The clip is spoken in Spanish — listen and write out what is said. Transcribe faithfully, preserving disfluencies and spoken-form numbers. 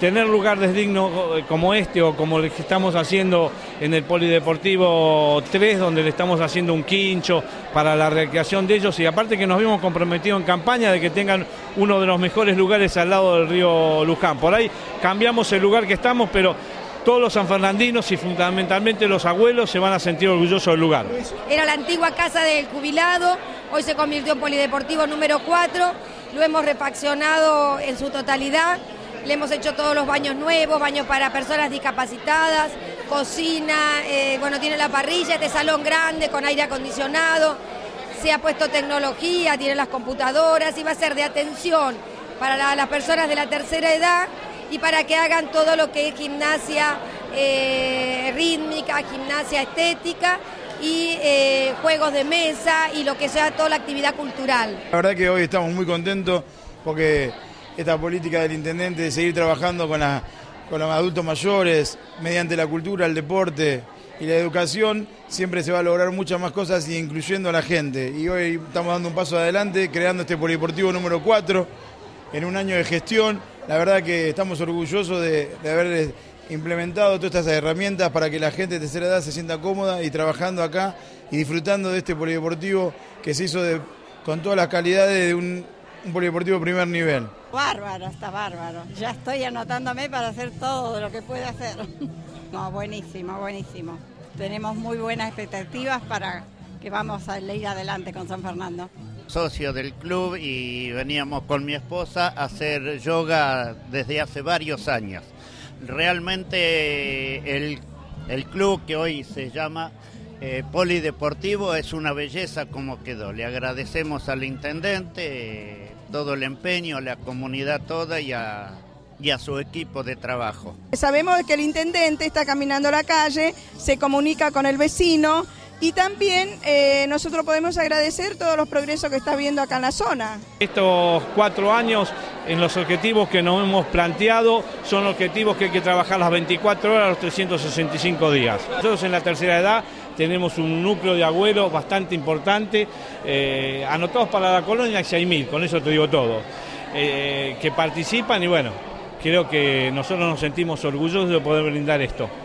tener lugares dignos como este o como el que estamos haciendo en el Polideportivo tres, donde le estamos haciendo un quincho para la recreación de ellos, y aparte que nos vimos comprometidos en campaña de que tengan uno de los mejores lugares al lado del río Luján. Por ahí cambiamos el lugar que estamos, pero todos los sanfernandinos y fundamentalmente los abuelos se van a sentir orgullosos del lugar. Era la antigua casa del jubilado, hoy se convirtió en Polideportivo número cuatro, lo hemos refaccionado en su totalidad. Le hemos hecho todos los baños nuevos, baños para personas discapacitadas, cocina, eh, bueno, tiene la parrilla, este salón grande con aire acondicionado, se ha puesto tecnología, tiene las computadoras y va a ser de atención para la, las personas de la tercera edad y para que hagan todo lo que es gimnasia eh, rítmica, gimnasia estética y eh, juegos de mesa y lo que sea toda la actividad cultural. La verdad que hoy estamos muy contentos porque esta política del intendente de seguir trabajando con, la, con los adultos mayores, mediante la cultura, el deporte y la educación, siempre se va a lograr muchas más cosas y incluyendo a la gente. Y hoy estamos dando un paso adelante, creando este Polideportivo número cuatro, en un año de gestión. La verdad que estamos orgullosos de, de haber implementado todas estas herramientas para que la gente de tercera edad se sienta cómoda y trabajando acá y disfrutando de este Polideportivo que se hizo de, con todas las calidades de un, un Polideportivo de primer nivel. Bárbaro, está bárbaro. Ya estoy anotándome para hacer todo lo que pueda hacer. No, buenísimo, buenísimo. Tenemos muy buenas expectativas para que vamos a ir adelante con San Fernando. Socio del club y veníamos con mi esposa a hacer yoga desde hace varios años. Realmente el, el club que hoy se llama eh, Polideportivo es una belleza como quedó. Le agradecemos al intendente eh, todo el empeño, a la comunidad toda y a, y a su equipo de trabajo. Sabemos que el intendente está caminando la calle, se comunica con el vecino y también eh, nosotros podemos agradecer todos los progresos que está viendo acá en la zona. Estos cuatro años en los objetivos que nos hemos planteado son objetivos que hay que trabajar las veinticuatro horas, los trescientos sesenta y cinco días. Nosotros en la tercera edad tenemos un núcleo de abuelos bastante importante, eh, anotados para la colonia hay seis mil, con eso te digo todo, eh, que participan y bueno, creo que nosotros nos sentimos orgullosos de poder brindar esto.